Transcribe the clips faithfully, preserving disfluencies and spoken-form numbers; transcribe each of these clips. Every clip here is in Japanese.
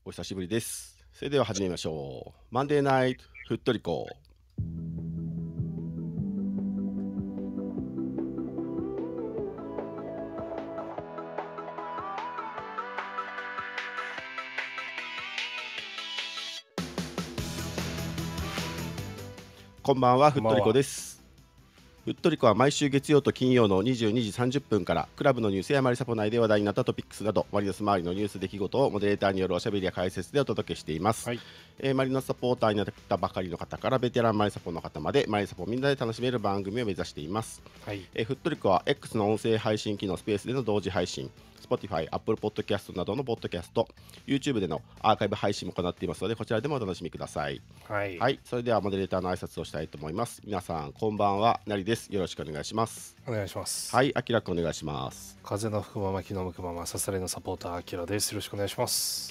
お久しぶりです。それでは始めましょう。マンデーナイトふっとりこ。こんばんは、ふっとりこです。ふっとりこは毎週月曜と金曜のにじゅうにじさんじゅっぷんからクラブのニュースやマリサポ内で話題になったトピックスなどマリノス周りのニュース出来事をモデレーターによるおしゃべりや解説でお届けしています、 はいえーマリノスサポーターになったばかりの方からベテランマリサポの方までマリサポみんなで楽しめる番組を目指しています、 はいえーふっとりこは X の音声配信機能スペースでの同時配信Spotify、Apple Podcast などのポッドキャスト、YouTube でのアーカイブ配信も行っていますので、こちらでもお楽しみください。 はいはい、それではモデレーターの挨拶をしたいと思います。皆さん、こんばんは、なりです。よろしくお願いします。 お願いします。 はい、あきらくんお願いします。 風の吹くまま気の向くままさされのサポーターあきらです。よろしくお願いします。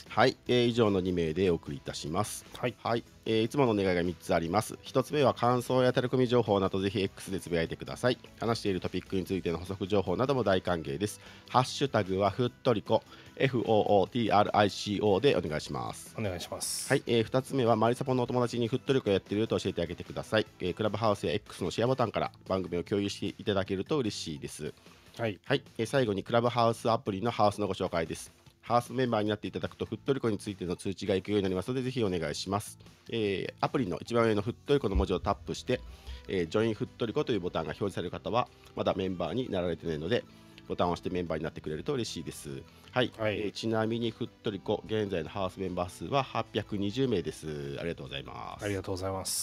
はい、えー以上のに名でお送りいたします。 はいはいえーいつものお願いがみっつあります。ひとつめは感想やタレコミ情報などぜひ X でつぶやいてください。話しているトピックについての補足情報なども大歓迎です。ハッシュタグはふっとりこ エフオーオーティーアールアイシーオー でお願いします。 お願いします。 はい、えー、ふたつめはマリサポのお友達にふっとりこやってると教えてあげてください、えークラブハウスや X のシェアボタンから番組を共有していただけると嬉しいです。 はいはい、えー最後にクラブハウスアプリのハウスのご紹介です。ハウスメンバーになっていただくとふっとりこについての通知が行くようになりますのでぜひお願いします、えーアプリの一番上のふっとりこの文字をタップして、えー、ジョインふっとりこというボタンが表示される方はまだメンバーになられてないのでボタンを押してメンバーになってくれると嬉しいです。はい、 はいえーちなみにふっとりこ現在のハウスメンバー数ははっぴゃくにじゅう名です。ありがとうございます。 ありがとうございます。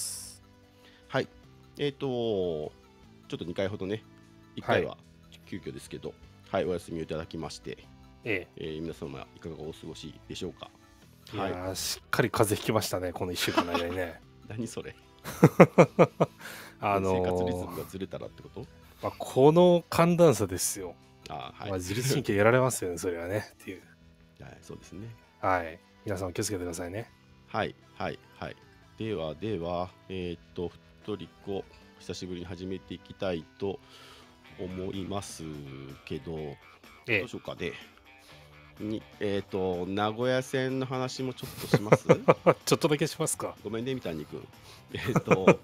はい、えっ、とちょっとにかいほどね、いっかいは急遽ですけど、はい、お休みをいただきまして、 ええー皆様いかがお過ごしでしょうか。 え、いはい、 やーしっかり風邪ひきましたね、このいっしゅうかんの間にね。 何それあの生活リズームがずれたらってこと？ まあ、この寒暖差ですよ。 あーはい、 まあ、自律神経やられますよね、それはね。っていう。 はい、そうですね。 はい。皆さんお気をつけてくださいね。 はいはいはい。ではでは、えっ、とふっとりこ久しぶりに始めていきたいと思いますけど、どえうしようかね。にえっ、と名古屋線の話もちょっとします。 え。ちょっとだけしますか。 ごめんね三谷君。えっ、と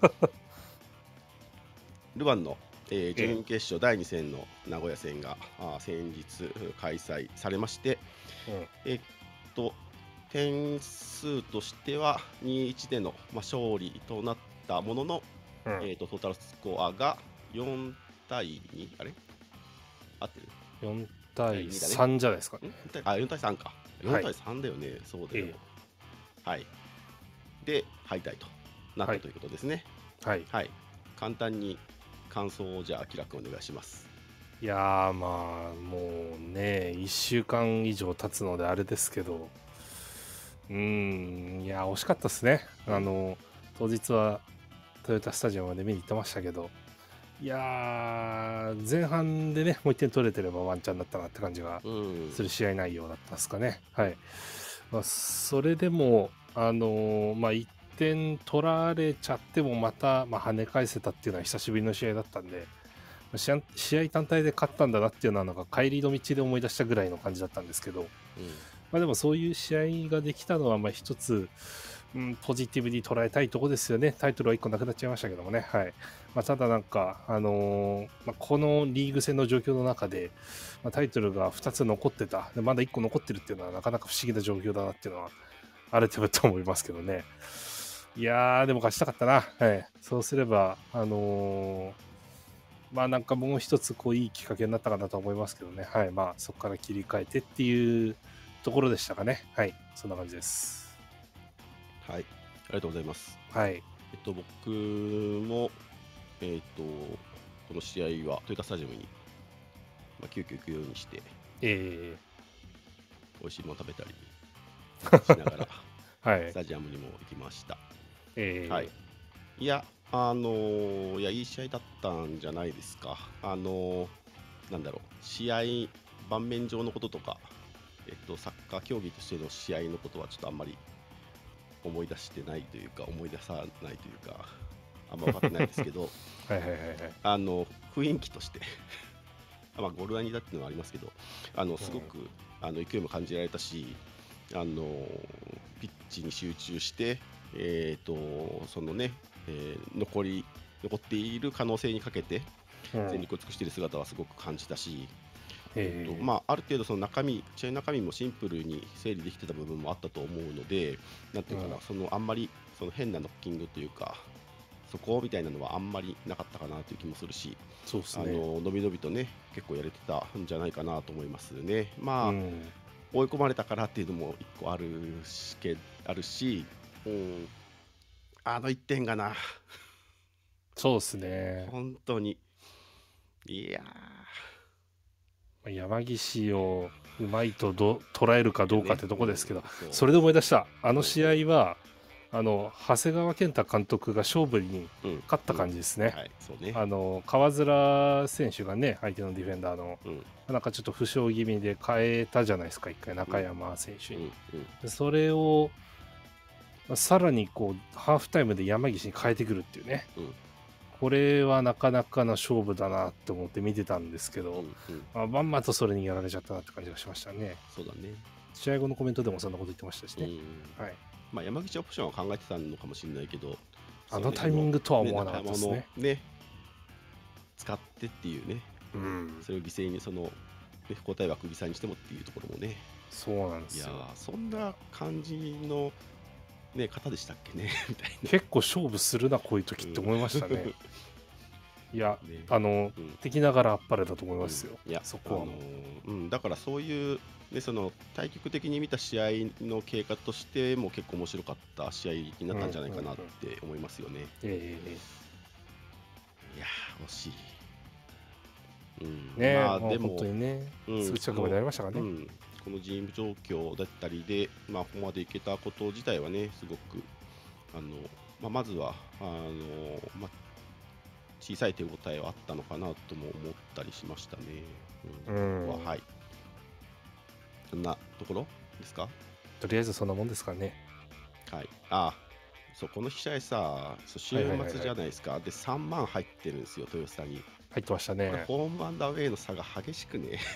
ルヴァンの、えー準々決勝だいに戦の名古屋戦があー先日開催されまして、 うん。 えっと点数としてはにたいいちでの、まあ、勝利となったものの、 うんえー、とトータルスコアがよんたいに、あれ合ってるよんたいさんじゃないですか。 んあ、よんたいさんか。よんたいさんだよね、そうだよ。 えはい。で、敗退となっはいたということですね。 はい。 はい。簡単に感想をじゃあ、あきらくんお願いします。 いやーまあもうねいっしゅうかん以上経つのであれですけどうーんいや惜しかったですね。あの当日はトヨタスタジアムまで見に行ってましたけどいやー前半でねもういってん取れてればワンチャンだったなって感じがうん。 する試合内容だったですかね。はい、まあ、それでもあのーまあいってん取られちゃってもまた、まあ、跳ね返せたっていうのは久しぶりの試合だったんで試合試合単体で勝ったんだなっていうのはなんか帰りの道で思い出したぐらいの感じだったんですけど、 うんまあ、でもそういう試合ができたのはまあ一つ、うん、ポジティブに捉えたいところですよね。タイトルはいっこなくなっちゃいましたけどもね、はいまあ、ただなんか、あのーまあ、このリーグ戦の状況の中で、まあ、タイトルがふたつ残ってたでまだいっこ残ってるっていうのはなかなか不思議な状況だなっていうのは改めて思いますけどね。いやーでも勝ちたかったな、はい、そうすればあのーまあなんかもう一つこういいきっかけになったかなと思いますけどね。はい。まあそこから切り替えてっていうところでしたかね。はい。そんな感じです。 はい。ありがとうございます。 はい。 えっと、僕も、えっと、この試合はトヨタスタジアムに、まあ、急遽行くようにして、 え美味しいもの食べたりしながら、 ー、はいス。タジアムにも行きました。 えー、 はい。いや、あのーいや、いい試合だったんじゃないですか。あのーなんだろう、試合、盤面上のこととか、えっと、サッカー競技としての試合のことはちょっとあんまり思い出してないというか、思い出さないというか、あんま分かってないですけど、 はいはいはいはい。 あの雰囲気としてまあ、ゴルラニだっていうのはありますけど、あのすごく、あの勢いも感じられたし、あのピッチに集中して、えー、とそのね、えー残り残っている可能性にかけてうん全力を尽くしている姿はすごく感じたし、えーとえーまあ、ある程度その中身試合の中身もシンプルに整理できてた部分もあったと思うので、なんていうかな、 うんそのあんまりその変なノッキングというかそこみたいなのはあんまりなかったかなという気もするし、あそうですね。 の伸び伸びとね結構やれてたんじゃないかなと思いますね。まあ、 うん追い込まれたからっていうのも一個あるしけあるし、うん、あのいってんがなそうですね。 本当にいや山岸をうまいとど捉えるかどうかってとこですけど、 うんそうそれで思い出した。あの試合は、あの長谷川健太監督が勝負にうん勝った感じですね。 はいそうねあの川面選手がね、相手のディフェンダーの、 うんなんかちょっと負傷気味で変えたじゃないですか、一回、中山選手うんに。 うんでそれを、まあさらにこうハーフタイムで山岸に変えてくるっていうね、 うんこれはなかなかな勝負だなって思って見てたんですけど、 うんうんまあ、まんまとそれにやられちゃったなって感じがしましたね。 そうだね試合後のコメントでもそんなこと言ってましたしね。 うんはい、 まあ、山口オプションは考えてたのかもしれないけど、 あのタイミングとは思わなかったですね。 ね、仲間のね使ってっていうね、 うん、 それを犠牲にその、ね、交代枠犠牲にしてもっていうところもね、 そうなんですよ。 いやーそんな感じの、ね、方でしたっけねみたいな。 結構勝負するな、こういう時って思いましたね。いや、 ねあの、 うん敵ながらあっぱれだと思いますよ。 うんいやそこはもう。 あのーうん、だからそういう、ね、その対局的に見た試合の経過としても結構面白かった試合になったんじゃないかなって思いますよね。 ええいやー惜しい。うん、 ねえ、 まあでももう本当にね、 うんすぐ近くまでやりましたからね。 うん、このチーム状況だったりで、まあ、ここまでいけたこと自体はね、すごく、あのまあ、まずはあの、まあ、小さい手応えはあったのかなとも思ったりしましたね。うんうんははい。そんなところですか？ とりあえずそんなもんですからね。 はい。あそうこの試合さ、そう週はいはいはいはい末じゃないですか。で、さんまん入ってるんですよ、豊洲に。 入ってましたこれ、 ね。 ホームアンダーウェイの差が激しくね。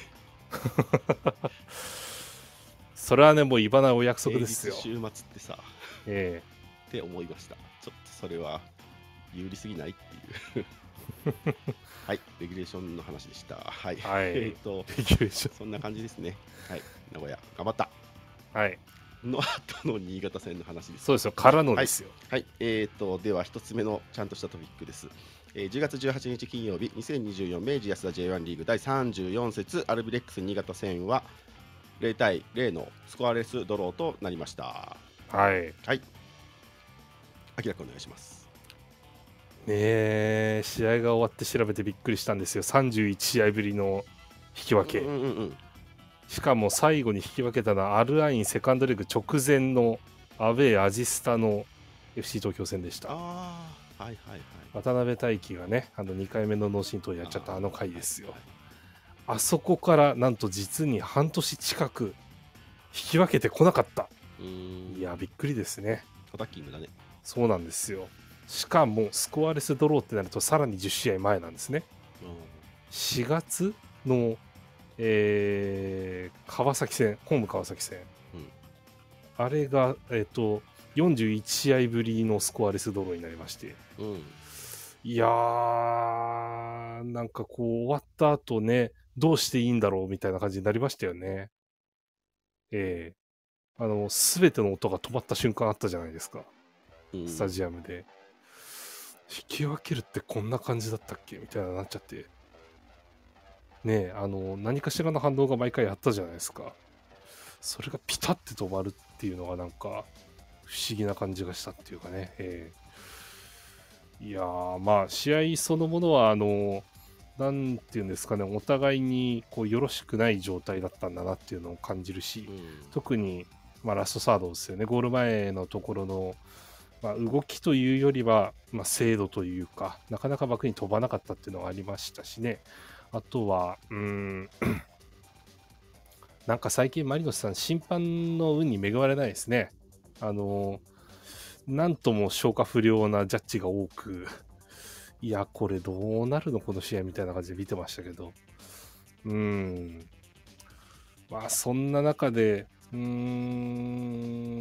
それはね、もういばなお約束ですよ。 平日週末ってさ。 えって思いました。ちょっとそれは有利すぎないっていう。はい、レギュレーションの話でした。はい。 はいえっと、 えレギュレーショそんな感じですね。はい、名古屋、頑張った。 ン。はい。 の後の新潟戦の話です。 そうですよ、からのですよ。 はい、えっと、では一つ目のちゃんとしたトピックです。えー、じゅうがつじゅうはちにち金曜日、にせんにじゅうよん明治安田 ジェイワン リーグだいさんじゅうよん節アルビレックス新潟戦はゼロたいゼロのスコアレスドローとなりました。 はい。 はい。明らかお願いします。 ねえ、試合が終わって調べてびっくりしたんですよ。さんじゅういち試合ぶりの引き分け。 うんうんうんしかも最後に引き分けたのはアルアインセカンドレグ直前のアウェーアジスタの エフシー 東京戦でした。 ああ、はいはいはい。 渡辺大輝がね、あのにかいめの脳震盪やっちゃったあの回ですよ。 はいはいあそこからなんと実に半年近く引き分けてこなかった。 うーんいや、びっくりですね。 アタッキングだね。 そうなんですよ。しかもスコアレスドローってなるとさらにじゅっ試合前なんですね。しがつの、えー川崎戦、ホーム川崎戦。 うんあれが、えっ、と、よんじゅういち試合ぶりのスコアレスドローになりまして。 うんいやー、なんかこう終わった後ね、どうしていいんだろうみたいな感じになりましたよね。ええあの、すべての音が止まった瞬間あったじゃないですか。 うんスタジアムで。引き分けるってこんな感じだったっけみたいななっちゃって。ねえ、あの、何かしらの反応が毎回あったじゃないですか。それがピタッて止まるっていうのがなんか、不思議な感じがしたっていうかね。ええいやー、まあ、試合そのものは、あの、なんていうんですかね、お互いにこうよろしくない状態だったんだなっていうのを感じるし、 うん特に、まあ、ラストサードですよね、ゴール前のところの、まあ、動きというよりは、まあ、精度というか、なかなか枠に飛ばなかったっていうのがありましたしね、あとは、うーん、なんか最近、マリノスさん、審判の運に恵まれないですね。あの、なんとも消化不良なジャッジが多く、いや、これどうなるの、この試合みたいな感じで見てましたけど、うーん、まあ、そんな中で、うー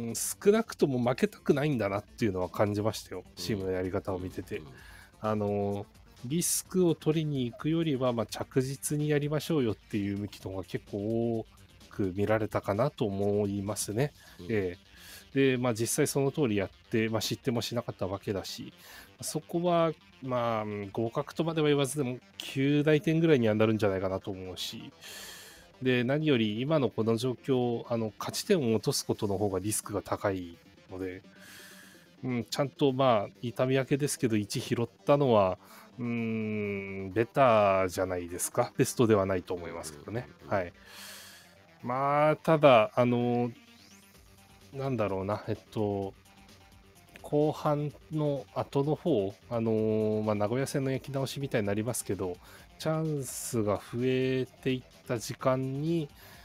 ん、少なくとも負けたくないんだなっていうのは感じましたよ、チームのやり方を見てて。 うんうんあのリスクを取りに行くよりは、まあ、着実にやりましょうよっていう向きの方が結構多く見られたかなと思いますね。 うんえーで、まあ、実際その通りやって、まあ、失点もしなかったわけだし、そこは、まあ、うん合格とまでは言わずでもきゅう大点ぐらいにはなるんじゃないかなと思うし、で、何より今のこの状況、あの勝ち点を落とすことの方がリスクが高いので、うん、ちゃんとまあ痛み分けですけどいち拾ったのはうーんベターじゃないですか。ベストではないと思いますけどね。 うんうんうんはい。まあただあのなんだろうなえっと後半の後の方あのーまあ名古屋戦の焼き直しみたいになりますけど、チャンスが増えていった時間に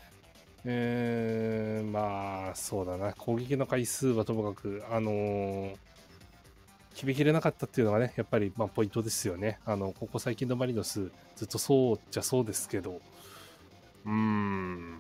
えー、まあそうだな攻撃の回数はともかくあのー決めきれなかったっていうのがね、やっぱりまあポイントですよね。あのここ最近のマリノス、ずっとそうじゃそうですけど、うーん、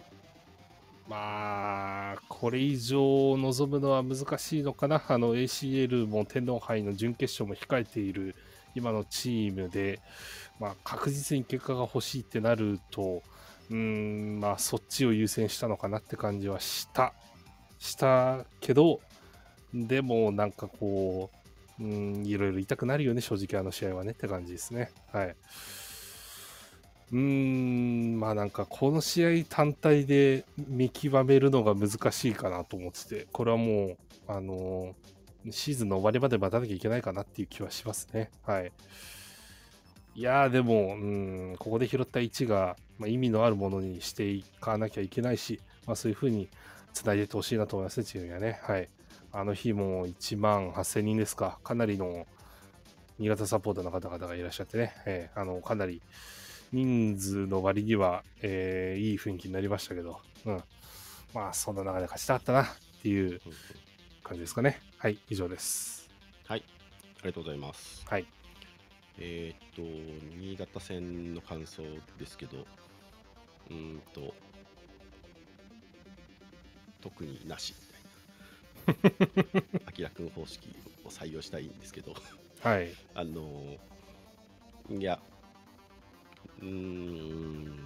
まあ、これ以上望むのは難しいのかな。あの エーシーエル も天皇杯の準決勝も控えている今のチームで、まあ、確実に結果が欲しいってなると、うーん、まあ、そっちを優先したのかなって感じはした。したけど、でもなんかこう、うん、いろいろ痛くなるよね、正直あの試合はねって感じですね。はい。うーん、まあなんかこの試合単体で見極めるのが難しいかなと思ってて、これはもう、あのーシーズンの終わりまで待たなきゃいけないかなっていう気はしますね。はい。いやーでも、うん、ここで拾った位置が、まあ、意味のあるものにしていかなきゃいけないし、まあそういう風に繋いでいってほしいなと思いますね、チームにはね。はい。あの日もいちまんはっせんにんですか、かなりの新潟サポーターの方々がいらっしゃってね、えーあのかなり人数の割には、えーいい雰囲気になりましたけど、うん、まあそんな中で勝ちたかったなっていううんうん感じですかね。はい、以上です。 はい、ありがとうございます。 はい。 えーっと、新潟戦の感想ですけど、うーんと、特になしみたいな、あきらくん方式を採用したいんですけど、 はい。 あのーいや、うーん、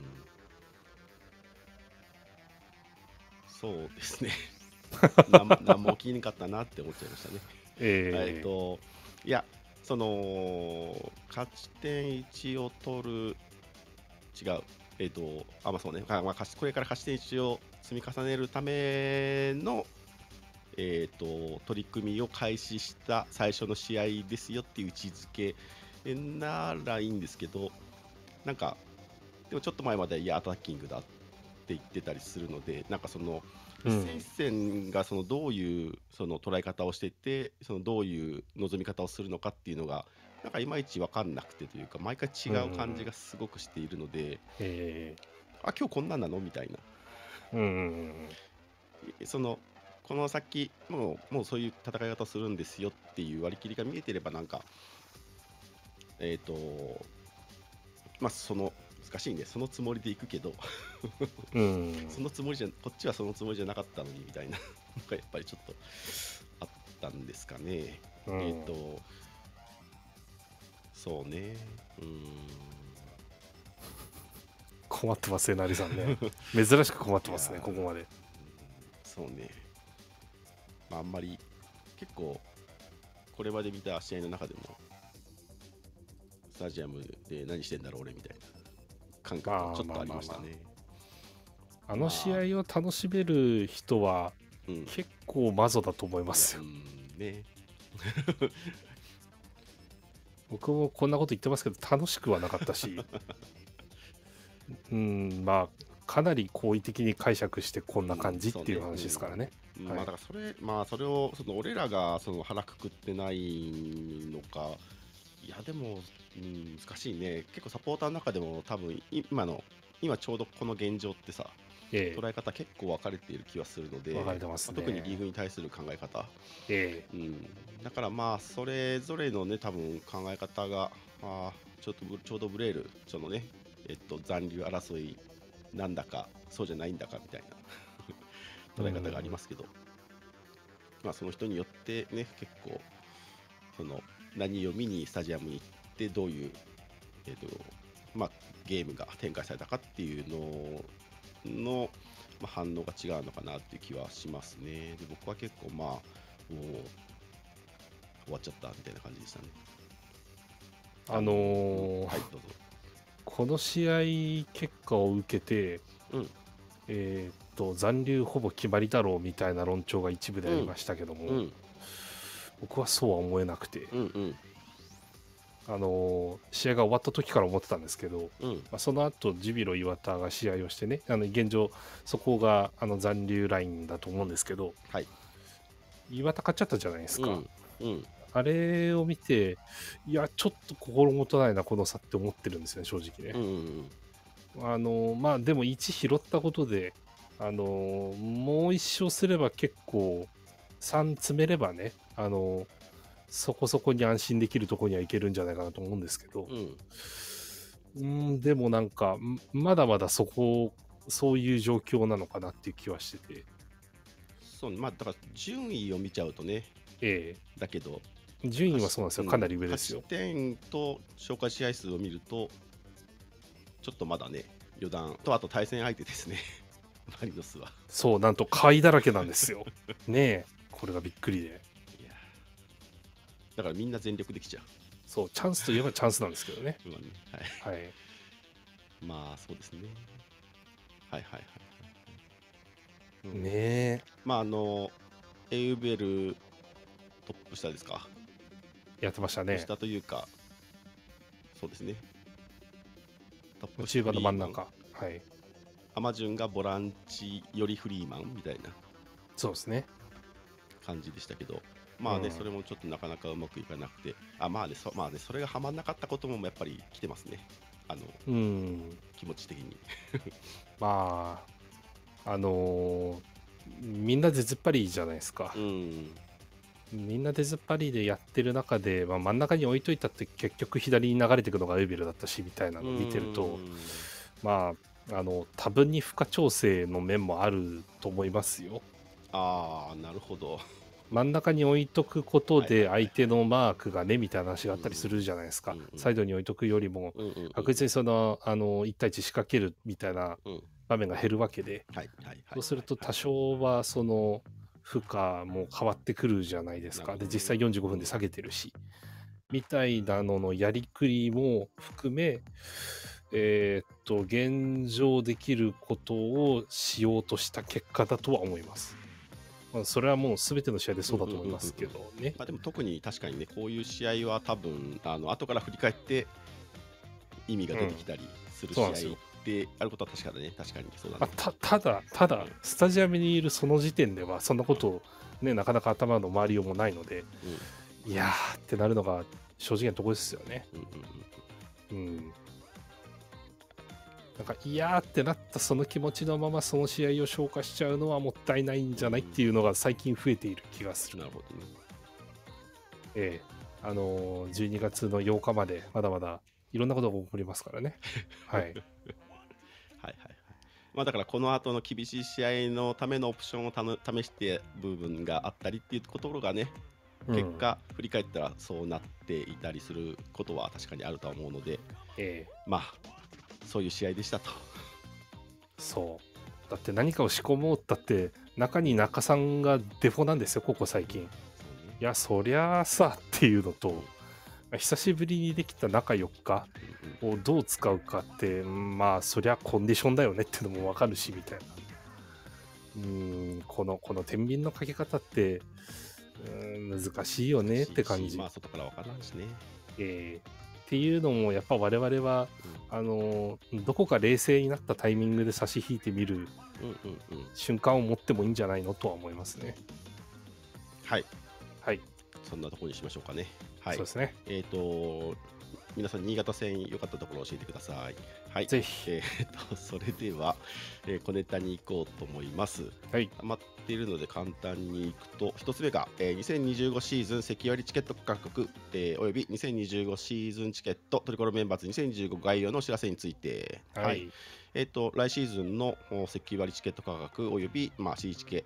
そうですね、なんなんも起きなかったなって思っちゃいましたね。ええー、 っと、いや、その、勝ち点いちを取る、違う、えっと、あ、まあそうね、あまあ、勝ちこれから勝ち点いちを積み重ねるための、えっと、取り組みを開始した最初の試合ですよっていう位置づけならいいんですけど、なんか、でもちょっと前までいや、アタッキングだって言ってたりするので、なんかその、一戦一戦がそのどういうその捉え方をしていて、そのどういう望み方をするのかっていうのが、なんかいまいち分かんなくてというか、毎回違う感じがすごくしているので、 えあ、今日こんなんなのみたいな、 ー、うん、 その、この先、もうもうそういう戦い方をするんですよっていう割り切りが見えてれば、なんか、えっと、まあ、その、難しいね、そのつもりでいくけど、 うん、 そのつもりじゃ、こっちはそのつもりじゃなかったのにみたいなのがやっぱりちょっとあったんですかね。 うん、 えっ、と、そうね、うーん、 困ってますね、なりさんね。珍しく困っていやますね、ここまで。 そうね、まあ、あんまり、結構、これまで見た試合の中でも、スタジアムで何してんだろう俺みたいな感覚がちょっとありましたね。 あの試合を楽しめる人はうん、 結構マゾだと思いますよ。 うんね。 僕もこんなこと言ってますけど楽しくはなかったし、うん、まあかなり好意的に解釈してこんな感じっていう話ですからね。 うんはいまあだからそれ、まあそれをその俺らがその腹くくってないのか、いやでも、うん、難しいね。結構サポーターの中でも多分今の今ちょうどこの現状ってさ、 え捉え方結構分かれている気はするので、 分かれてますねまあ特にリーグに対する考え方、 ええうん、だからまあそれぞれのね多分考え方があーちょっとぶちょうどブレールそのねえっと残留争いなんだかそうじゃないんだかみたいな捉え方がありますけど、 まあ、その人によってね、結構その何を見にスタジアムに行ってどういう、えーとまあ、ゲームが展開されたかっていうのの、まあ、反応が違うのかなっていう気はしますね。で僕は結構まあもう終わっちゃったみたいな感じでしたね。 あのーはい、どうぞ。 この試合結果を受けて、 うんえーっと残留ほぼ決まりだろうみたいな論調が一部でありましたけども、 うん僕はそうは思えなくて、 うんうんあのー試合が終わった時から思ってたんですけど、 うんまあ、その後ジュビロ磐田が試合をしてね、あの現状そこがあの残留ラインだと思うんですけど、 はい磐田勝っちゃったじゃないですか、 うんうんあれを見て、いやちょっと心もとないなこの差って思ってるんですよね、正直ね。 うんうんあのまあでもいち拾ったことで、あのもういっ勝すれば結構さん詰めればね、あのそこそこに安心できるところにはいけるんじゃないかなと思うんですけど、 うんうんでもなんかんまだまだそこそういう状況なのかなっていう気はしてて、 そうね、まあだから順位を見ちゃうとね、 えだけどえ順位はそうなんですよ、かなり上ですよ。 勝ち点と消化試合数を見るとちょっとまだね余談と、あと対戦相手ですねマリノスは。 そう、なんと下位だらけなんですよ。ねえ、これがびっくりで。 いやだからみんな全力できちゃう。 そう、チャンスといえばチャンスなんですけどね。 まあね、はい、 はい。 まあそうですね。はいはいはい、うん、 ねえ、 まああのエウベルトップ下ですか。 やってましたね。 下というか、そうですね。トップ中盤の真ん中。はい。 アマジュンがボランチよりフリーマンみたいなそうですね。 感じでしたけど、まあね、 うんそれもちょっとなかなかうまくいかなくて、あまあね、そまあね、それがはまんなかったこともやっぱり来てますね、あのうん。 気持ち的に。 まあ、あのーみんなでずっぱりじゃないですか。 うんみんなでずっぱりでやってる中で、まあ、真ん中に置いといたって結局左に流れていくのがウーベルだったしみたいなのを見てると、 うんまあ、あの多分に負荷調整の面もあると思いますよ。 ああ、なるほど。 真ん中に置いとくことではいはいはい相手のマークがねみたいな話があったりするじゃないですか。 うんうんサイドに置いとくよりもうんうんうん確実にそのあのいち対いち仕掛けるみたいなうん場面が減るわけで、 はいはいはいはい、 そうすると多少はその負荷も変わってくるじゃないですか。で、実際よんじゅうごふんで下げてるし、みたいなののやりくりも含め、えーっと、現状できることをしようとした結果だとは思います。まあ、それはもう全ての試合でそうだと思いますけどね。 まあ、でも特に確かにね、こういう試合は多分あの後から振り返って意味が出てきたりする試合そうなんですよであることは確かだね、確かにそうだね。 あたただ、ただ、スタジアムにいるその時点では、そんなことを、ね、なかなか頭の回りようもないので、いやーってなるのが正直なところですよね。 うんうんうんうんうん。なんか、いやーってなったその気持ちのままその試合を消化しちゃうのはもったいないんじゃないっていうのが最近増えている気がする。 なるほどね。 ええあのー、じゅうにがつのようかまでまだまだいろんなことが起こりますからね。はい。 はいはいはい。まあだからこの後の厳しい試合のためのオプションをたの試して部分があったりっていうところがね、 うん結果振り返ったらそうなっていたりすることは確かにあるとは思うので、 ええまあそういう試合でしたと。 そう。だって何かを仕込もうったって、中に中さんがデフォなんですよ、ここ最近。いや、そりゃあさっていうのと、久しぶりにできた中よっかをどう使うかって、まあ、そりゃコンディションだよねっていうのもわかるし、みたいな。うーん、この、この天秤のかけ方って、うーん難しいよねって感じ。 まあ外から分からんしね。 えーっていうのも、やっぱ我々は、あのーどこか冷静になったタイミングで差し引いてみるうんうんうん。 瞬間を持ってもいいんじゃないのとは思いますね。 はい。 はい。 そんなところにしましょうかね。はい。 そうですね。 えっ、と皆さん新潟戦良かったところを教えてください。はい。 ぜひ。 えっ、とそれでは、えー小ネタに行こうと思います。 はい。 溜まっているので簡単にいくと、ひとつめが、えーにせんにじゅうごシーズン席割チケット価格、えーおよびにせんにじゅうごシーズンチケットトリコロメンバーズにせんにじゅうご概要のお知らせについて、 はい。 えっ、と来シーズンのお席割チケット価格および、まあ、シーチケ、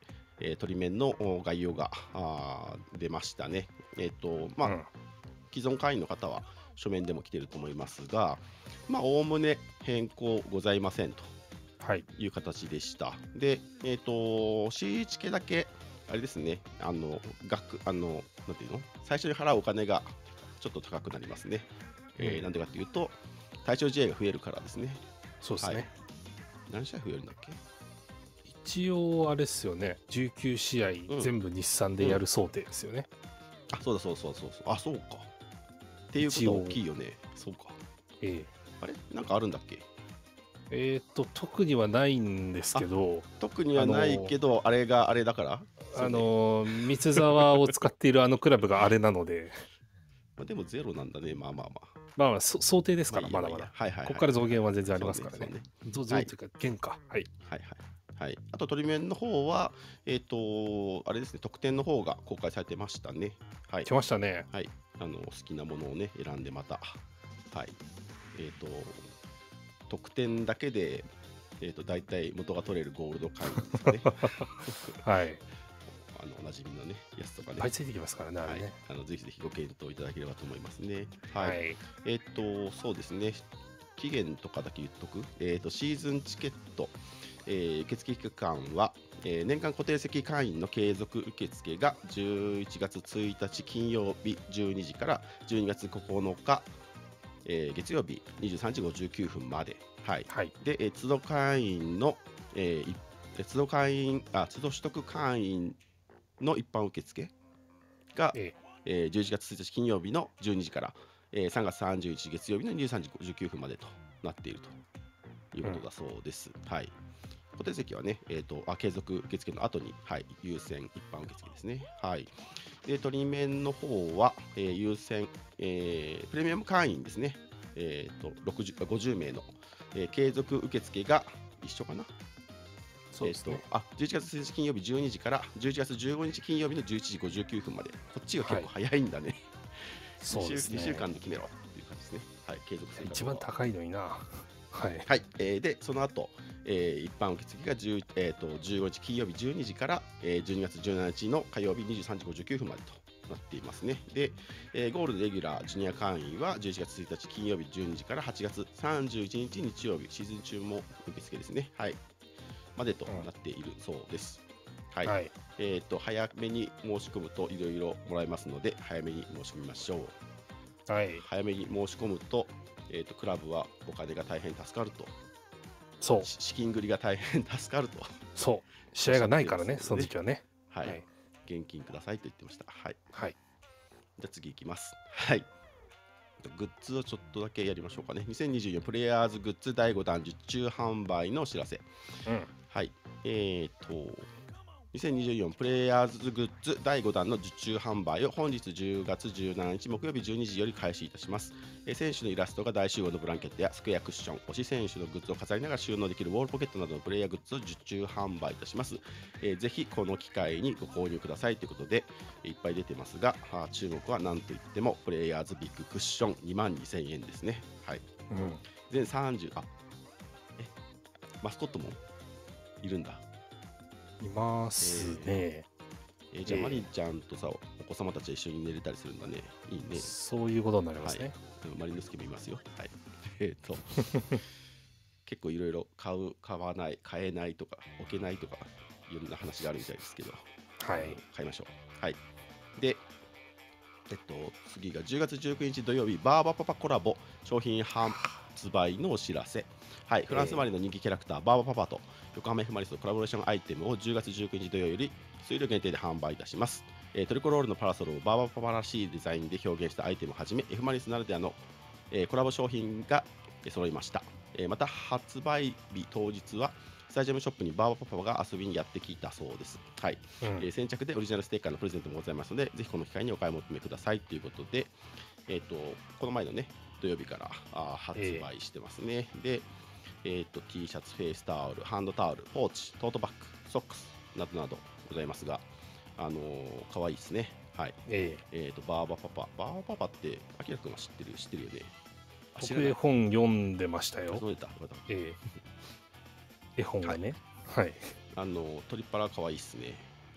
えー、トリメンの概要があ出ましたね。えっ、ー、と、まあ、うん、既存会員の方は書面でも来てると思いますが、まあ、おおむね変更ございませんという形でした。はい、で、えっ、ー、と、シーエイチ 系だけ、あれですね、あの、額、あの、なんていうの、最初に払うお金がちょっと高くなりますね。うん、えー、なんでかっていうと、対象試合が増えるからですね。 そうですね。はい、 何試合増えるんだっけ？ 一応、あれですよね、じゅうきゅうしあい、うん、全部日産でやる想定ですよね。 うん、あ、そうだそうそうそうそう。あ、そうか。っていうことは大きいよね。そうか。ええ。あれなんかあるんだっけ？ えっと、特にはないんですけど。 特にはないけど、あれがあれだから、 あの、三沢を使っているあのクラブがあれなので。 まあでもゼロなんだね、まあまあまあ。 まあまあ、想定ですから、まだまだ。 はいはいはい。 ここから増減は全然ありますからね。増増というか、減か。はい。 はいはい。はい、あと、トリメンの方は、えっ、ー、と、あれですね、特典の方が公開されてましたね。はい。 来ましたね。 はい。あの、好きなものをね、選んでまた。はい。えっ、ー、と、特典だけで、えっ、ー、と、大体元が取れるゴールド会員ですかね。 はい。 あのおなじみのね、やつとかね。 いっぱいついてきますからね、あれね。 はい、あのぜひぜひご検討いただければと思いますね。はい。 はい、 えっ、ー、と、そうですね、期限とかだけ言っとく。えっ、ー、と、シーズンチケット、えー、受付期間は、えー、年間固定席会員の継続受付がじゅういちがつついたち金曜日じゅうにじからじゅうにがつここのか、えー、月曜日にじゅうさんじごじゅうきゅうふんまで。はい。はい、で、えー、都度会員の、えー、都度会員、あ、都度取得会員の一般受付が、ええー、じゅういちがつついたち金曜日のじゅうにじから、えー、さんがつさんじゅうにち月曜日のにじゅうさんじごじゅうきゅうふんまでとなっているということだそうです。うん、はい。固定席はね、えーと、あ継続受付の後に、はい、優先一般受付ですね。はい。で、トリメンの方は、えー、優先、えー、プレミアム会員ですね。えーと、ろくじゅう、ごじゅうめいの、えー、継続受付が一緒かな。そうですね、えーと、あじゅういちがつついたち金曜日じゅうにじからじゅういちがつじゅうごにち金曜日のじゅういちじごじゅうきゅうふんまで、こっちが結構早いんだね。はい、そうですね。にしゅうかんで決めろっていう感じですね。はい、継続する。 一番高いのにな。はい。 はい、えー、で、その後、えー、一般受付がじゅう、えー、とじゅうごにち金曜日じゅうにじから、えー、じゅうにがつじゅうしちにちの火曜日にじゅうさんじごじゅうきゅうふんまでとなっていますね。で、えー、ゴールドレギュラージュニア会員はじゅういちがつついたち金曜日じゅうにじからはちがつさんじゅういちにち日曜日、シーズン中も受付ですね。はい。までとなっているそうです。うん、はい。はい、えっ、ー、と、早めに申し込むといろいろもらえますので、早めに申し込みましょう。はい。早めに申し込むと、えっ、ー、と、クラブはお金が大変助かると。そう。資金繰りが大変助かると。 そう。試合がないからね、その時期はね。 はい。はい、現金くださいと言ってました。はい。はい。じゃあ次いきます。はい。グッズをちょっとだけやりましょうかね。にせんにじゅうよんプレイヤーズグッズだいごだん受注販売のお知らせ。うん、はい。えっ、ー、と、にせんにじゅうよんプレイヤーズグッズだいごだんの受注販売を本日じゅうがつじゅうしちにち木曜日じゅうにじより開始いたします。えー、選手のイラストが大集合のブランケットやスクエアクッション、推し選手のグッズを飾りながら収納できるウォールポケットなどのプレイヤーグッズを受注販売いたします。えー、ぜひこの機会にご購入くださいということで、いっぱい出てますが、あ注目は何といってもプレイヤーズビッグクッションにまんにせんえんですね。はい。うん、全さんじゅう、あ、え、マスコットもいるんだ。 いますね。えーえー、じゃあ、マリンちゃんとさ、お子様たちは一緒に寝れたりするんだね。いいね。 そういうことになりますね。 はい、マリンのスケもいますよ。はい。えっと、結構いろいろ買う、買わない、買えないとか、置けないとか、いろんな話があるみたいですけど、はい。買いましょう。はい。で、えっと、次がじゅうがつじゅうくにち土曜日、バーバパパコラボ商品発売のお知らせ。はい、フランス生まれの人気キャラクター、バーバパパと横浜 F マリスのコラボレーションアイテムをじゅうがつじゅうくにち土曜より数量限定で販売いたします。えー、トリコロールのパラソルをバーバパパらしいデザインで表現したアイテムをはじめ、F マリスならではの、えー、コラボ商品が揃いました。えー、また、発売日当日は、スタジアムショップにバーバパパが遊びにやってきたそうです。はい。うん、えー、先着でオリジナルステッカーのプレゼントもございますので、ぜひこの機会にお買い求めくださいということで、えっ、ー、と、この前のね、土曜日からあ発売してますね。えー、で、えー、と T シャツ、フェイスタオル、ハンドタオル、ポーチ、トートバッグ、ソックスなどなどございますが、あのー、かわいいですね。はい。えー、えーと、バーバパパ。バーバパパって、あきらくんは知ってる、知ってるよね。 僕、絵本読んでましたよ。 そうだ、また。 えー、絵本がね。はい。はい、 あの、トリッパラかわいいっすね。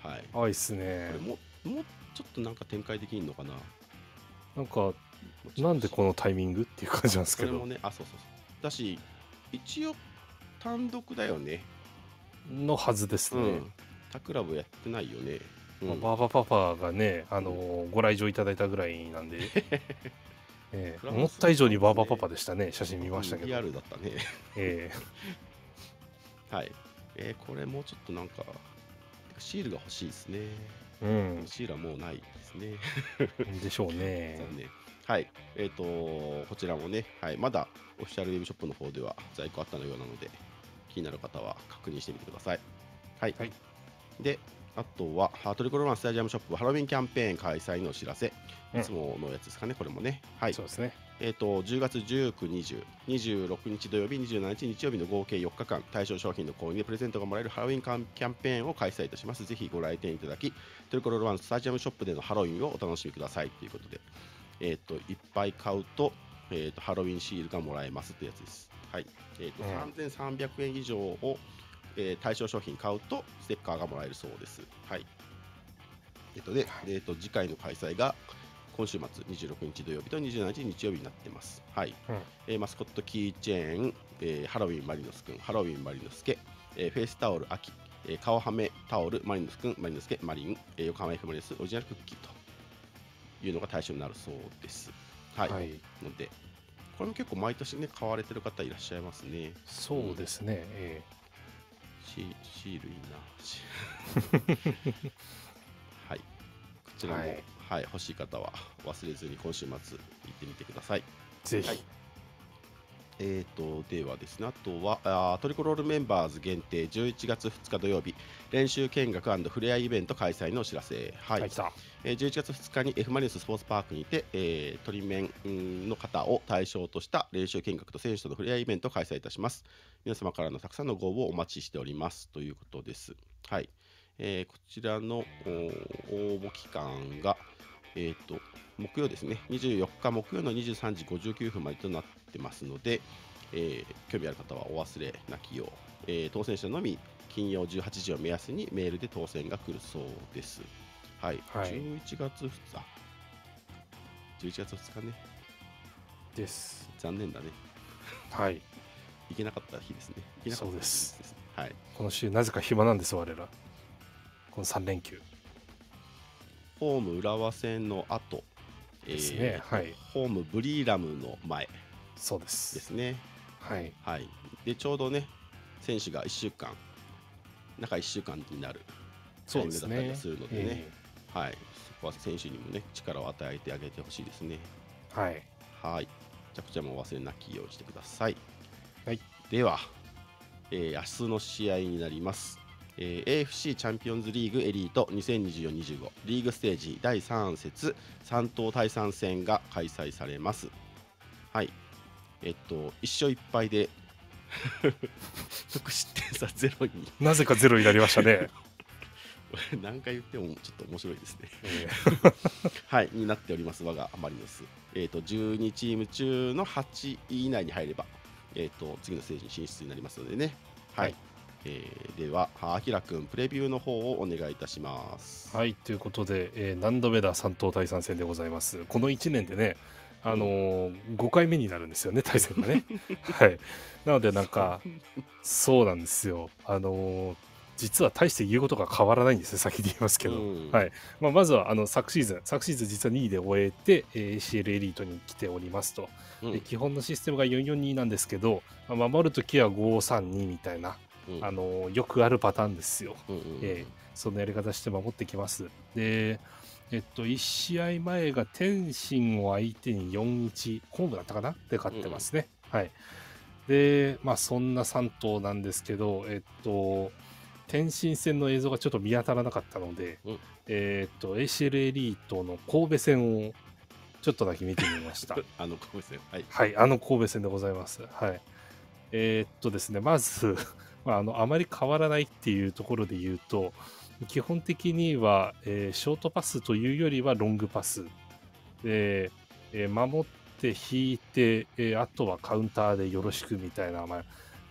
はい。 あいっすこねれ。ももうちょっとなんか展開できんのかな。 なんか、なんでこのタイミングっていう感じなんですけど。 これもね、あ、そうそうそう。だし、一応単独だよね。 のはずですね。 うん。タクラブやってないよね。うん、 まあバーバパパがね、あのーご来場いただいたぐらいなんで、えー思った以上にバーバパパでしたね、写真見ましたけど。 リアルだったね。 えはい。えー、これもうちょっとなんか、シールが欲しいですね。 ー、 シールはもうないですね。 うん。でしょうね。 残念。はい。えっ、と、こちらもね、はい、まだオフィシャルウェブショップの方では在庫あったのようなので、気になる方は確認してみてください。はい。 はいで、あとは、トリコローマンスタジアムショップハロウィンキャンペーン開催のお知らせ。いつものやつですかね、これもね。はい。 そうですね。 えっ、と、じゅうがつじゅうく、にじゅう、にじゅうろくにち土曜日、にじゅうしちにち日曜日の合計よっかかん、対象商品の購入でプレゼントがもらえるハロウィンキャンペーンを開催いたします。ぜひご来店いただき、トリコローマンスタジアムショップでのハロウィンをお楽しみくださいということで、えっ、と、いっぱい買うと、えっ、と、ハロウィンシールがもらえますってやつです。はい。えっ、と、 うんさんぜんさんびゃくえん以上を、えー対象商品買うと、ステッカーがもらえるそうです。はい。えっ、と、で、えっ、と、次回の開催が、今週末にじゅうろくにち土曜日とにじゅうしちにち日曜日になってます。はい。 うんえーマスコットキーチェーン、えーハロウィンマリノスくん、ハロウィンマリノスケ、えーフェイスタオル秋、えー顔はめタオルマリノスくん、マリノスケ、マリン、えー横浜 F マリノスオリジナルクッキーというのが対象になるそうです。はい。 はい。 ので、これも結構毎年ね、買われてる方いらっしゃいますね。 そうですね。えシシールいいな。シはい。こちらも、 はいはい、欲しい方は忘れずに今週末行ってみてください。 ーぜひ。 はいえー、とではですね、あとはあートリコロールメンバーズ限定じゅういちがつふつか土曜日、練習見学触れ合いイベント開催のお知らせ。はいはい、来た。 えーじゅういちがつふつかに F マリノススポーツパークにて、えー、トリメンうんの方を対象とした練習見学と選手との触れ合いイベントを開催いたします。皆様からのたくさんのご応募をお待ちしておりますということです。はいえーこちらのお応募期間が、えー、と木曜ですね、にじゅうよっか木曜のにじゅうさんじごじゅうきゅうふんまでとなってますので、えー興味ある方はお忘れなきよう、えー当選者のみ金曜じゅうはちじを目安にメールで当選が来るそうです。はい、 はいじゅういちがつふつか、じゅういちがつふつかね、 です。 残念だね。 はい。 行けなかった日ですね。行けなかった日ですね。はい。 この週、なぜか暇なんです、我ら。このさん連休。 ホーム浦和戦の後、 ですねえーとはいホームブリーラムの前そうで。 ですすね。 はい。 はい。で、ちょうどね、選手がいっしゅうかん、中いっしゅうかんになるタイミングだったりはするのでね、 えはい。そこは選手にもね、力を与えてあげてほしいですね。 ーはい。 はい。じゃあ、こちらもお忘れなきようにしてください。 はい。 では、えー明日の試合になります。えーエーエフシー チャンピオンズリーグエリートにせんにじゅうよん にじゅうごリーグステージだいさん節さん等対戦戦が開催されます。はい。えっと、いっ勝いっ敗で得失点差ゼロになぜかゼロになりましたね。 何回言ってもちょっと面白いですね。 えはい、になっております、我がマリノス。えっと、じゅうにチーム中のはちい以内に入れば、えっと、次のステージに進出になりますのでね。はい。 はいえーでは、あきらくん、プレビューの方をお願いいたします。 ーはい。ということで、えー何度目ださん等対戦戦でございます。このいちねんでね、あのーごかいめになるんですよね、対戦がね。はい。なので、なんか、そうなんですよ。あのー実は大して言うことが変わらないんですね、先に言いますけど。 うんはい。まあ、まずはあの昨シーズン、昨シーズン実はにいで終えて、えー エーシーエル エリートに来ておりますと。 うんで基本のシステムがよんよんになんですけど、まあ守るときはごさんにみたいな、 うんあのーよくあるパターンですよ。 うんうんえーそんなやり方して守ってきます。で、えっと、いち試合前が天津を相手によんいち、ホームだったかなで勝ってますね。はい。で、まあ、そんなさん頭なんですけど、えっと、天津戦の映像がちょっと見当たらなかったので、 うんえっと、エーシーエル エリートの神戸戦をちょっとだけ見てみました。 あの、ごめんなさい。はい。 はい、あの神戸戦でございます。はい。えーっとですね、まず、まあ、あの、あまり変わらないっていうところで言うと、基本的には、えーショートパスというよりはロングパス。で、えー守って引いて、えーあとはカウンターでよろしくみたいな、まあ、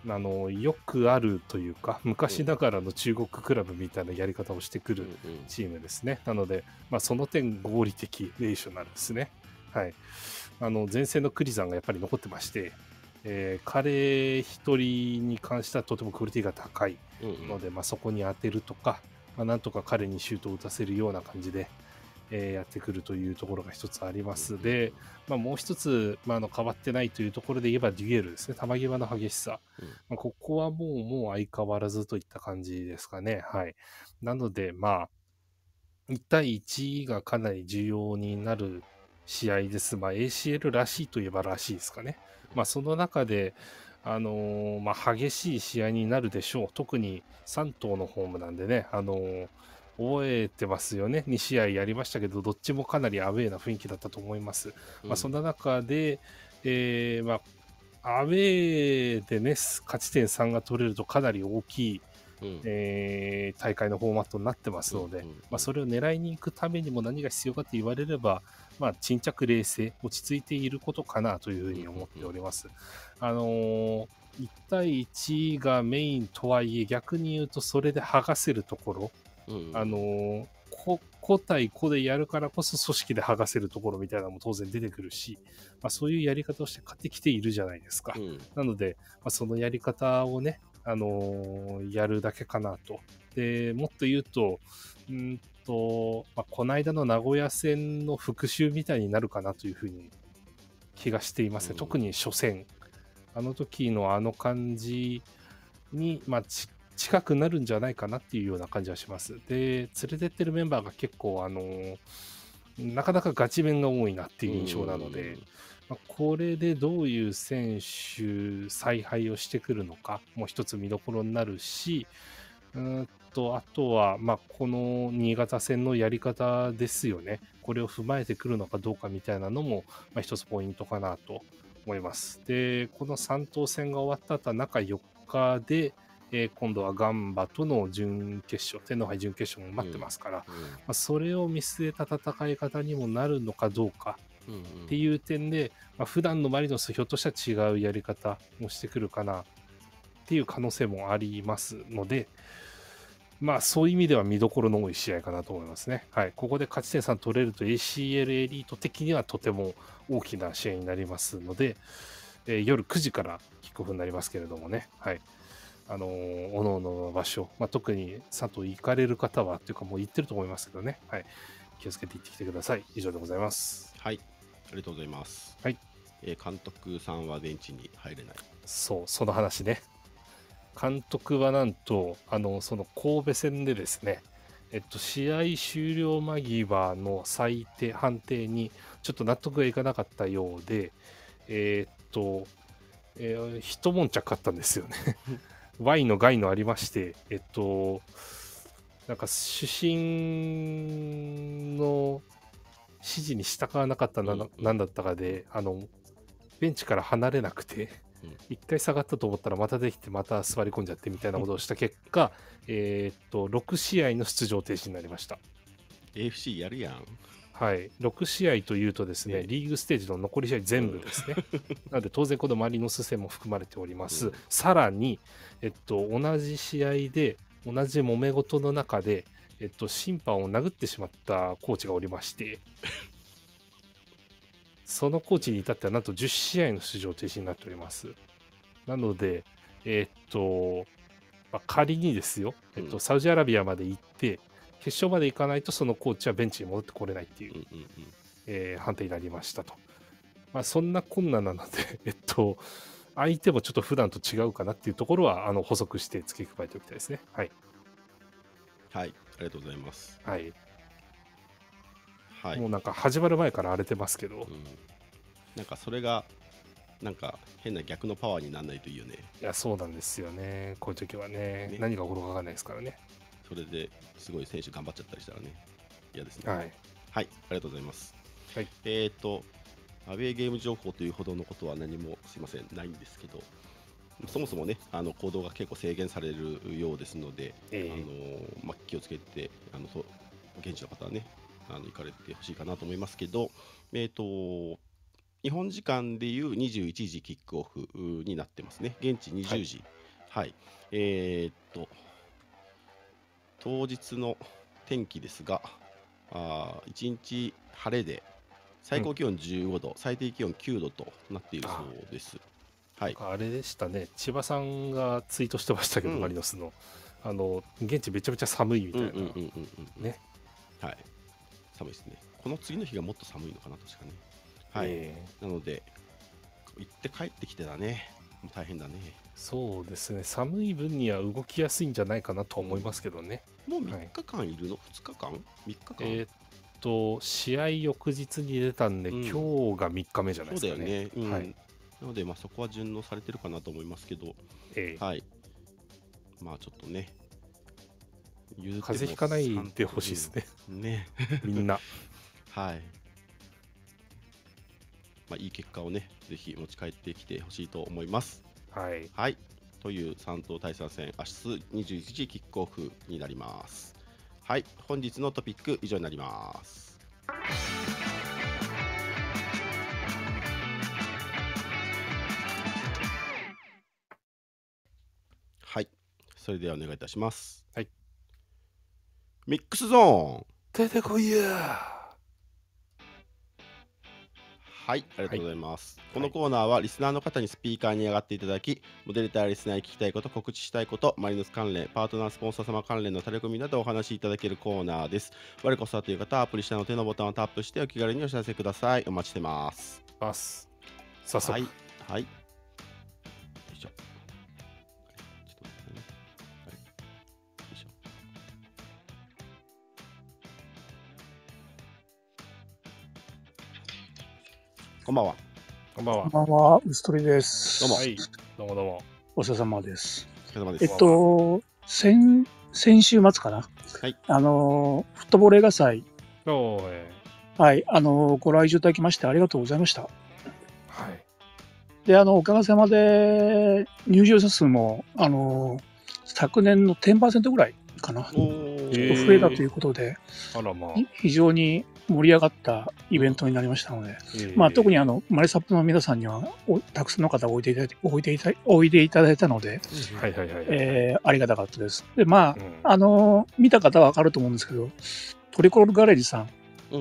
あのよくあるというか、昔ながらの中国クラブみたいなやり方をしてくるチームですね。なので、まあ、その点、合理的、レーショナルですね。はい、あの前線のクリザンがやっぱり残ってまして、えー、彼一人に関してはとてもクオリティが高いので、うんうん、まあ、そこに当てるとか、まあ、なんとか彼にシュートを打たせるような感じで、えー、やってくるというところが一つあります。うんうん、で、まあ、もう一つ、まあ、あの変わってないというところで言えばデュエルですね、球際の激しさ、うん、まあ、ここはもうもう相変わらずといった感じですかね。はい、なので、まあ、いち対いちがかなり重要になる試合です。まあ、エーシーエル らしいといえばらしいですかね。まあ、その中で、あのーまあ、激しい試合になるでしょう。特にさん頭のホームなんでね、あのー覚えてますよね。に試合やりましたけど、どっちもかなりアウェーな雰囲気だったと思います。うん、まあ、そんな中で、えーまあ、アウェーでね、勝ち点さんが取れるとかなり大きい、うんえー、大会のフォーマットになってますので、うんうんうんまあ、それを狙いに行くためにも何が必要かと言われれば、まあ、沈着冷静、落ち着いていることかなというふうに思っております。うんうんうん、あのー、いち対いちがメインとはいえ、逆に言うとそれで剥がせるところ、うんうん、あのー、個個対個でやるからこそ組織で剥がせるところみたいなのも当然出てくるし、まあ、そういうやり方をして勝ってきているじゃないですか。うん、なので、まあ、そのやり方をね、あのー、やるだけかなと。で、もっと言うと、んと、まあ、この間の名古屋戦の復習みたいになるかなというふうに気がしていますね。うん、特に初戦。あの時のあの感じに、まあ、近くなるんじゃないかなっていうような感じはします。で、連れてってるメンバーが結構、あのー、なかなかガチ面が多いなっていう印象なので、まあ、これでどういう選手、采配をしてくるのか、もう一つ見どころになるし、うんとあとは、まあ、この新潟戦のやり方ですよね。これを踏まえてくるのかどうかみたいなのも、まあ、一つポイントかなと思います。で、このさん頭戦が終わった後は中よっかで、えー、今度はガンバとの準決勝、天皇杯準決勝も待ってますから、うんうん、まあ、それを見据えた戦い方にもなるのかどうかっていう点で、まあ、普段のマリノスひょっとしたら違うやり方もしてくるかなっていう可能性もありますので、まあそういう意味では見どころの多い試合かなと思いますね。はい、ここで勝ち点さん取れると エーシーエル エリート的にはとても大きな試合になりますので、えー、夜くじからキックオフになりますけれどもね、はい、あのー、おのおのの場所、まあ、特に佐藤行かれる方はというかもう行ってると思いますけどね、はい、気をつけて行ってきてください。以上でございます。 はい、ありがとうございます。 はい、 えー、監督さんはベンチに入れない。 そう、その話ね。監督はなんと、あの、その神戸戦でですね、えっと、試合終了間際の裁定、判定にちょっと納得がいかなかったようで、えー、っと、えー、一悶着あったんですよね。Y の害のありまして、えっと、なんか主審の指示に従わなかったな、うんうん、なんだったかで、あの、ベンチから離れなくて、一回下がったと思ったらまたできてまた座り込んじゃってみたいなことをした結果、えっとろく試合の出場停止になりました。 エーエフシー やるやん。 はい、ろく試合というとですね、ね、リーグステージの残り試合全部ですね、うん、なので当然このマリノス戦も含まれております、うん、さらに、えっと、同じ試合で同じ揉め事の中で、えっと、審判を殴ってしまったコーチがおりましてそのコーチに至ってはなんとじゅう試合の出場停止になっております。なので、えー、っと、まあ、仮にですよ、えっと、サウジアラビアまで行って、決勝まで行かないと、そのコーチはベンチに戻ってこれないっていう、うんうんうんえー、判定になりましたと。まあ、そんな困難なので、えっと、相手もちょっと普段と違うかなっていうところは、あの補足して付け加えておきたいですね。はい。 はい、ありがとうございます。 はい。 はい、 もうなんか始まる前から荒れてますけど、うん、 なんかそれがなんか変な逆のパワーにならないといいよね。 いやそうなんですよね。こういう時は ね, ね何が起こるか分かんないですからね。 それですごい選手頑張っちゃったりしたらね嫌ですね。 はい、 はい、ありがとうございます。 はい、 えっ、ー、とアウェーゲーム情報というほどのことは何もすいませんないんですけど、そもそもねあの行動が結構制限されるようですので、えーあのまあ、気をつけてあの現地の方はねあの行かれてほしいかなと思いますけど、えっ、ー、と日本時間でいうにじゅういちじキックオフになってますね。現地にじゅうじはい。えー、っと、当日の天気ですが、あいちにち晴れで、最高気温じゅうごど、うん、最低気温きゅうどとなっているそうです。はい、 あれでしたね、千葉さんがツイートしてましたけど、うん、マリノスの、あの現地めちゃめちゃ寒いみたいな。ね。 はい。寒いですね。この次の日がもっと寒いのかな、確かに。はい。えー、なので、行って帰ってきてだね。もう大変だね。 そうですね、寒い分には動きやすいんじゃないかなと思いますけどね。 もうみっかかんいるの、はい、ふつかかん ?みっかかんえー、っと、試合翌日に出たんで、うん、今日がみっかめじゃないですかね。 そうだよね。うん、 はい、 なので、まあ、そこは順応されてるかなと思いますけど、 えー、 はい。まあちょっとね、 風邪ひかないでほしいですね。 ね。 みんな。 はい。まあ、いい結果をね、ぜひ持ち帰ってきてほしいと思います。 はい。 はい。というさん党対さん戦、明日にじゅういちじキックオフになります。はい。本日のトピック以上になります。はい。それではお願いいたします。 はい。 ミックスゾーン。 出てこいや。 はい、ありがとうございます、はい、このコーナーはリスナーの方にスピーカーに上がっていただき、モデレーターリスナーに聞きたいこと、告知したいこと、マリノス関連、パートナースポンサー様関連のタレコミなどお話しいただけるコーナーです。我こそはという方はアプリ下の手のボタンをタップしてお気軽にお知らせください。お待ちしてます。 ます。早速。 はい。はい。よいしょ。こんばんは。 こんばんは。 こんばんは、ウストリです。 どうも。 はい。どうもどうも。 お疲れ様です。 お疲れ様です。 えっと、先、先週末かな。 はい。 あの、フットボール映画祭。 おー、えー、はい。あの、ご来場いただきましてありがとうございました。 はい。 で、あの、おかげさまで、入場者数も、あの、昨年の じゅっパーセント ぐらいかな。ちょっと増えたということで、 あらまあ、 非常に盛り上がったイベントになりましたので、えー、まあ、特にあのマリサップの皆さんにはたくさんの方がおいでいただいておいでいたおいでいただいたので、ありがたかったです。で、まあ、うん、あの見た方は分かると思うんですけど、トリコロールガレージさん、 うん、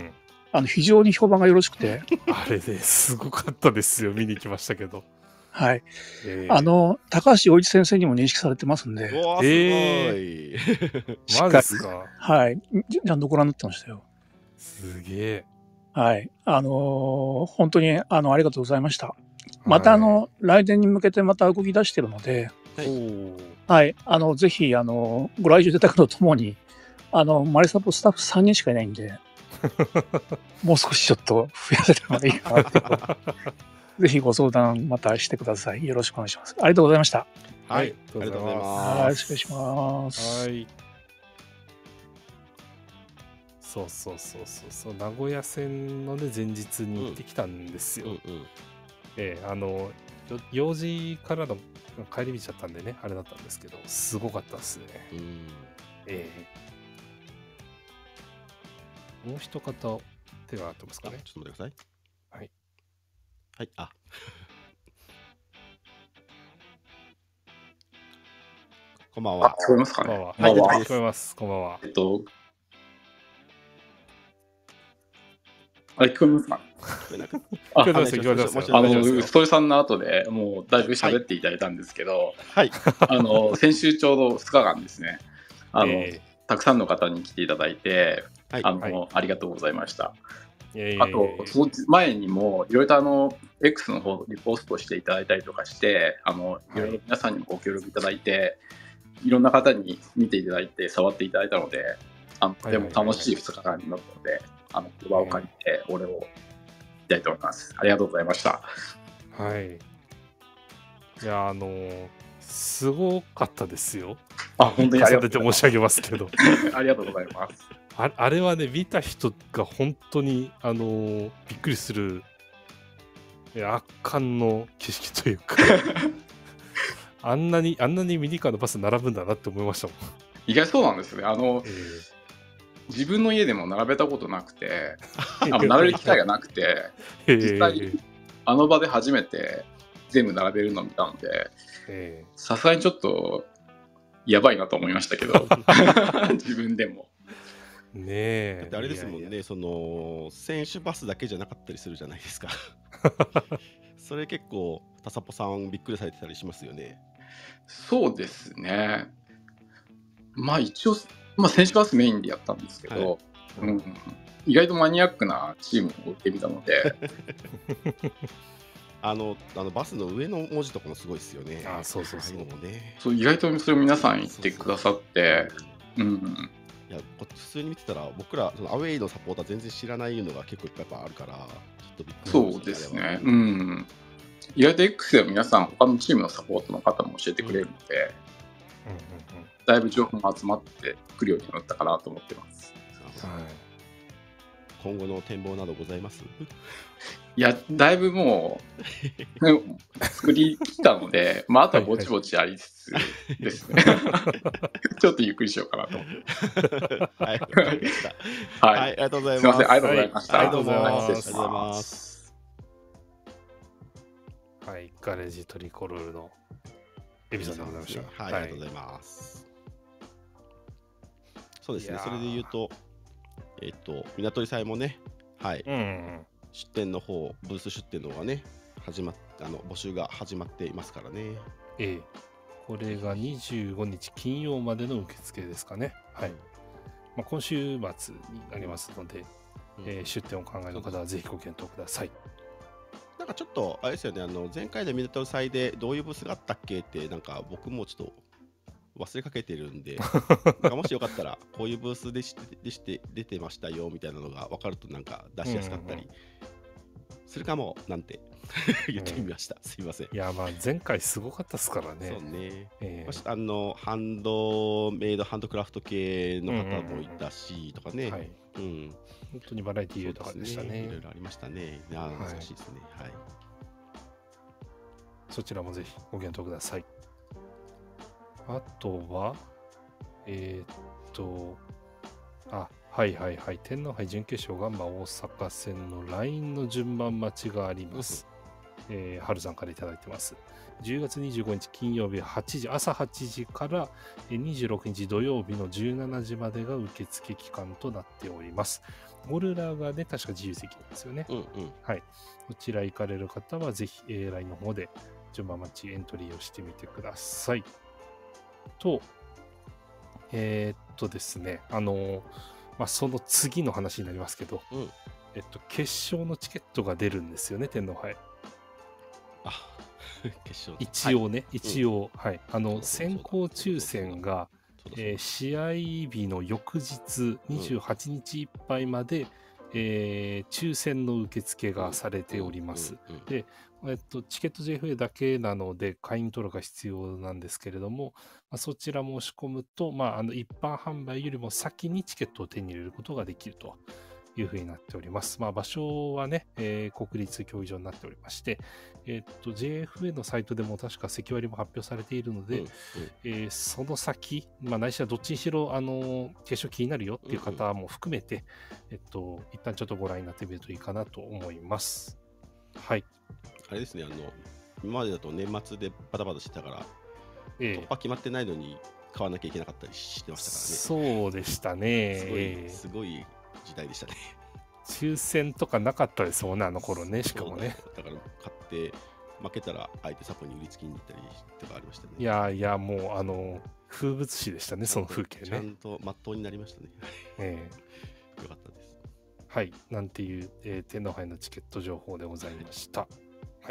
あの非常に評判がよろしくて、 あれですごかったですよ、見に来ましたけど。 はい、えー、あの高橋洋一先生にも認識されてますんで、 おー、えー、マジですか。 はい、ちゃんとご覧になってましたよ。 すげえ。 はい、あのー、本当にあのありがとうございました。またあの、はい、来年に向けてまた動き出しているので、はい、はい、あのぜひあのご来場いただくとともに、あのマリサポスタッフさんにんしかいないんで、もう少しちょっと増やせた方がいいかなと。ぜひご相談またしてください。よろしくお願いします。ありがとうございました。 はい、ありがとうございます。 よろしくお願いします。 はい。そうそうそうそうそう、名古屋線のね前日に行ってきたんですよ。うんうんうん、えー、あの用事からの帰り道だったんでね、あれだったんですけど、すごかったですね。うん、えー、もう一方手が合ってますかね。 ちょっと待ってください。 はい。 はい、あ。こんばんは。 聞こえますかね。 はい、聞こえます。こんばんは。 えっと、あれ聞こえますか？ 聞こえます。聞こえます。 あの、ストリさんの後でもうだいぶ喋っていただいたんですけど、 はい。 あの、先週ちょうどふつかかんですね。あの、えー、たくさんの方に来ていただいて、はい、あの、はい、ありがとうございました。あと、その前にもいろいろとあの X の方リポストしていただいたりとかして、あのいろいろ皆さんにもご協力いただいて、いろんな方に見ていただいて触っていただいたので、あのとても楽しいふつかかんになったので、あの言葉を借りてお礼を言いたいと思います。ありがとうございました。 はい。いや、あのー、すごかったですよ。 あ、本当にありがとうございます。申し上げますけど。 ありがとうございます。 あ, あれはね、見た人が本当に、あのー、びっくりする圧巻の景色というかあんなにあんなにミニカーのバス並ぶんだなって思いましたもん。 意外そうなんですね。あの、えー、自分の家でも並べたことなくてあの並べる機会がなくて、実際あの場で初めて全部並べるのを見たので、さすがにちょっとやばいなと思いましたけど自分でも。 ねえ。 だってあれですもんね、いやいやその選手バスだけじゃなかったりするじゃないですかそれ結構タサポさんびっくりされてたりしますよね。 そうですね。まあ一応、まあ、選手バスメインでやったんですけど、はい、うん、意外とマニアックなチームを追ってみたのであのあのバスの上の文字とかもすごいですよね。 あ、そうそうそう、 ね、そう意外とそれを皆さん言ってくださって、うん、 いや普通に見てたら僕らそのアウェイのサポーター全然知らないのが結構いっぱいあるからちょっとびっくりしましたね。 そうですね、うん、意外と X では皆さん他のチームのサポートの方も教えてくれるので、うんうんうん、だいぶ情報が集まってくるようになったかなと思ってます。 はい、今後の展望などございます？ いや、だいぶもう作りきったので、まあ、あとはぼちぼちありつつですね。ちょっとゆっくりしようかなと思って。 はい、わかりました。はい、ありがとうございます。 すみません、ありがとうございました。 ありがとうございます。 ありがとうございます。 はい、ガレージトリコロールのエビさんでございました。 はい、ありがとうございます。そうですね、それで言うと、えっと、港祭もね、はい、うんうん、出店の方、ブース出店の方がね、始まっあの募集が始まっていますからね。 ええ、これがにじゅうごにち金曜までの受付ですかね。はい。まあ、今週末になりますので、うん、えー、出店をお考えの方はぜひご検討ください。 なんかちょっと、あれですよね、あの前回の港祭でどういうブースがあったっけって、なんか僕もちょっと忘れかけてるんで、なんかもしよかったら、こういうブースでしてでして出てましたよみたいなのが分かると、なんか出しやすかったりするかもなんて言ってみました。うん、すいません。 いや、まあ前回すごかったですからね。 そうね。えー、あのハンドメイド、ハンドクラフト系の方もいたしとかね。はい。うん。 本当にバラエティー豊かでしたね。 いろいろありましたね。いや、懐かしいですね。はい。はい、 そちらもぜひご検討ください。あとは、えー、っと、あ、はいはいはい。天皇杯準決勝ガンバ大阪戦の ライン の順番待ちがあります。えー、春さんからいただいてます。じゅうがつにじゅうごにち金曜日はちじ、朝はちじからにじゅうろくにち土曜日のじゅうしちじまでが受付期間となっております。ゴルラがね、確か自由席なんですよね。うんうん、はい。こちら行かれる方はぜひ、えー、ライン の方で順番待ちエントリーをしてみてください。と、えー、っとですね、あのー、まあ、その次の話になりますけど、うん、えっと、決勝のチケットが出るんですよね、天皇杯。 あ、決勝一応ね、はい、一応、うん、はい。あの、先行抽選が、えー、試合日の翌日、にじゅうはちにちいっぱいまで、うん、えー、抽選の受付がされております。で、えっと、チケット ジェイエフエー だけなので、会員登録が必要なんですけれども、まあ、そちら申し込むと、まあ、あの一般販売よりも先にチケットを手に入れることができるというふうになっております。まあ、場所はね、えー、国立競技場になっておりまして、えっと、ジェイエフエー のサイトでも確か席割も発表されているので、うんうん、えー、その先、まあ、ないしはどっちにしろ、あの、決勝気になるよっていう方も含めて、うんうん、えっと、一旦ちょっとご覧になってみるといいかなと思います。はい。 あれですね、あの今までだと年末でバタバタしてたから、ええ、突破決まってないのに買わなきゃいけなかったりしてましたからね。 そうでしたね。 すごい、えー、すごい時代でしたね。 抽選とかなかったですもんね、あの頃ね、しかもね。 だから買って負けたら相手サポに売りつけに行ったりとかありましたね。 いやいや、もうあの風物詩でしたね、その風景ね。 ちゃんとまっとうになりましたね。ええ、よかったです。 はい、なんていう、えー、天皇杯のチケット情報でございました。はい。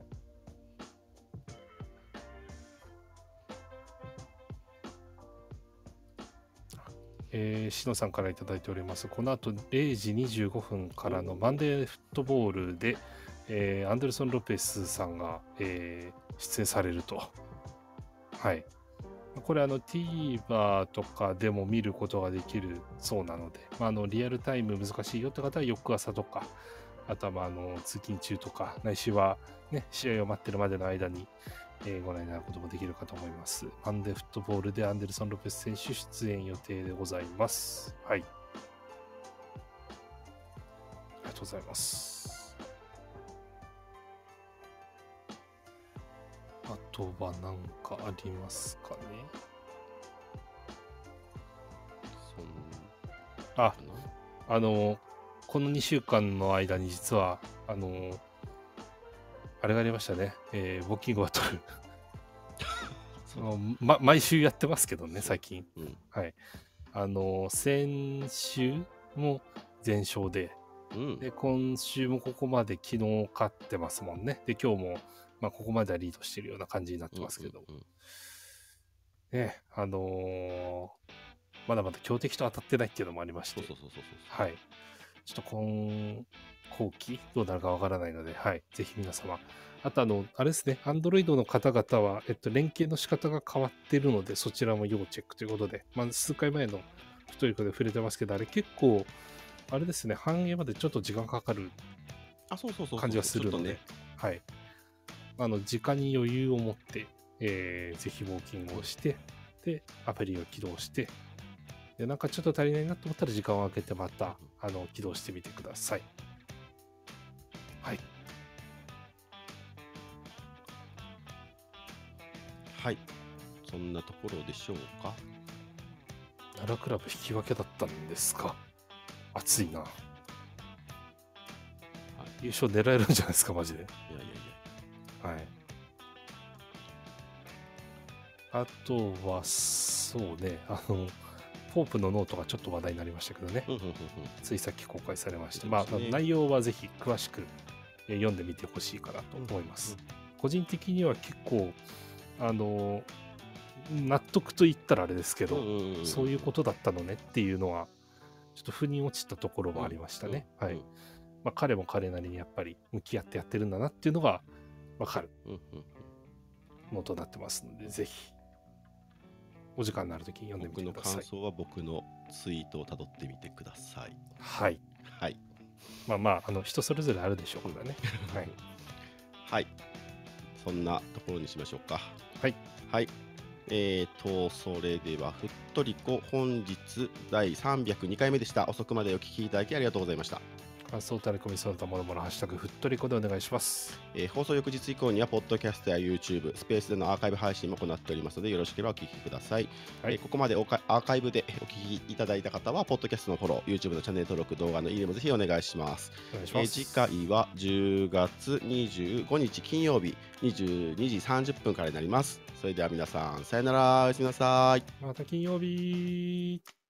えー、しのさんからいただいております。この後れいじにじゅうごふんからのマンデーフットボールで、えー、アンデルソン・ロペスさんが、えー、出演されると。はい。これあの TVer とかでも見ることができるそうなので、まあ、あのリアルタイム難しいよって方は翌朝とか、あとはまああの通勤中とか、ないしは、ね、試合を待ってるまでの間に、えー、ご覧になることもできるかと思います。マンデーフットボールでアンデルソン・ロペス選手出演予定でございます。はい。ありがとうございます。 とは何かありますかね。そんあ、あの、このにしゅうかんの間に実は、あの、あれがありましたね。えー、募金バトル。そのま、毎週やってますけどね、最近。うん、はい。あの、先週も全勝で、うん、で、今週もここまで昨日勝ってますもんね。で、今日も、まあ、ここまではリードしてるような感じになってますけど。うんうんうん、ね、あのー、まだまだ強敵と当たってないっていうのもありまして。そうそうそうそうそう。はい。ちょっと今、後期どうなるかわからないので、はい。ぜひ皆様。あと、あの、あれですね、Android の方々は、えっと、連携の仕方が変わってるので、そちらも要チェックということで、まあ、数回前の太い子で触れてますけど、あれ結構、あれですね、反映までちょっと時間かかる感じがするので、はい。あの、時間に余裕を持って、えー、ぜひウォーキングをして、で、アプリを起動して、で、なんかちょっと足りないなと思ったら時間を空けてまた、あの、起動してみてください。はい。 はい。そんなところでしょうか。 奈良クラブ引き分けだったんですか。熱いな。優勝狙えるんじゃないですか、マジで。いやいやいや。はい。あとは、そうね、あの、ポープのノートがちょっと話題になりましたけどね。ついさっき公開されまして、ね、まあ、内容はぜひ詳しく読んでみてほしいかなと思います。うんうん、個人的には結構、あの、納得と言ったらあれですけど、うんうん、そういうことだったのねっていうのは、ちょっと腑に落ちたところもありましたね。はい。まあ、彼も彼なりにやっぱり向き合ってやってるんだなっていうのがわかるノートになってますので、ぜひ、お時間のあるときに読んでみてください。 僕の感想は僕のツイートをたどってみてください。 はい。 はい。 まあまあ、あの人それぞれあるでしょうからね。はい。 はい。そんなところにしましょうか。 はい。 はい。えーと、それでは、ふっとりこ、本日だいさんびゃくにかいめでした。遅くまでお聞きいただきありがとうございました。 感想、タレコミ、その他もろもろ、ハッシュタグ、ふっとりこでお願いします。 えー、放送翌日以降には、ポッドキャストや YouTube、スペースでのアーカイブ配信も行っておりますので、よろしければお聞きください。はい、えー、ここまでおかアーカイブでお聞きいただいた方は、ポッドキャストのフォロー、YouTube のチャンネル登録、動画のいいねもぜひお願いします。 お願いします。 えー、次回はじゅうがつにじゅうごにち金曜日、にじゅうにじさんじゅっぷんからになります。それでは皆さん、さよなら、おやすみなさい。 また金曜日。